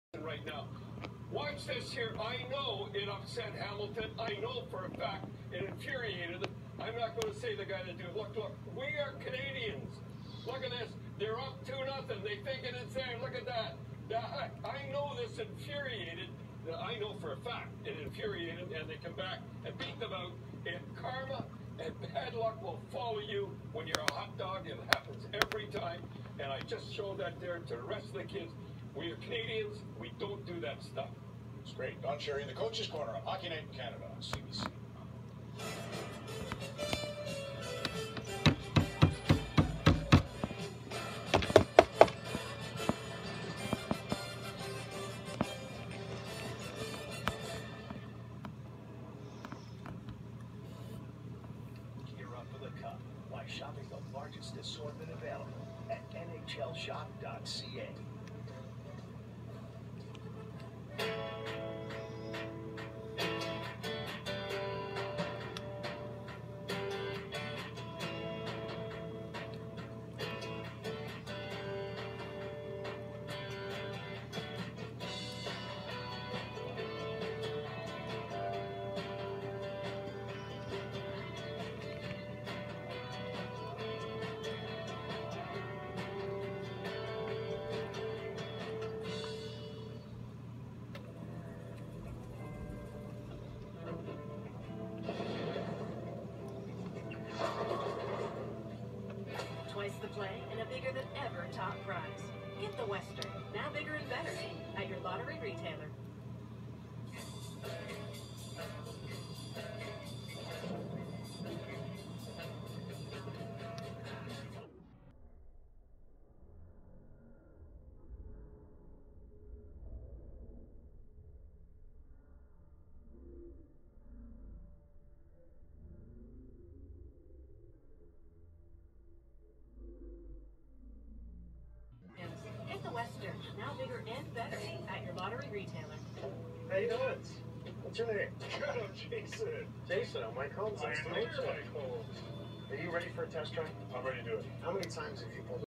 right now. Watch this here. I know it upset Hamilton. I know for a fact it infuriated them. I'm not going to say the guy that did it. Look, we are Canadians. Look at this. They're up 2-0. They think it is there. Look at that. I know this infuriated. I know for a fact it infuriated, and they come back and beat them out. And karma and bad luck will follow you when you're a hot dog. It happens every time. And I just showed that there to the rest of the kids. We are Canadians. We don't do that stuff. It's great. Don Cherry in the Coach's Corner on Hockey Night in Canada on CBC. Gear up for the Cup by shopping the largest assortment available at NHLShop.ca. Twice the play and a bigger than ever top prize. Get the Western, now bigger and better, at your lottery retailer. Get the Western, now bigger and better, at your lottery retailer. How you doing? What's your name? Good, Jason. Jason, I'm Mike Holmes. Nice to meet you. Mike Holmes. Are you ready for a test drive? I'm ready to do it. How many times have you pulled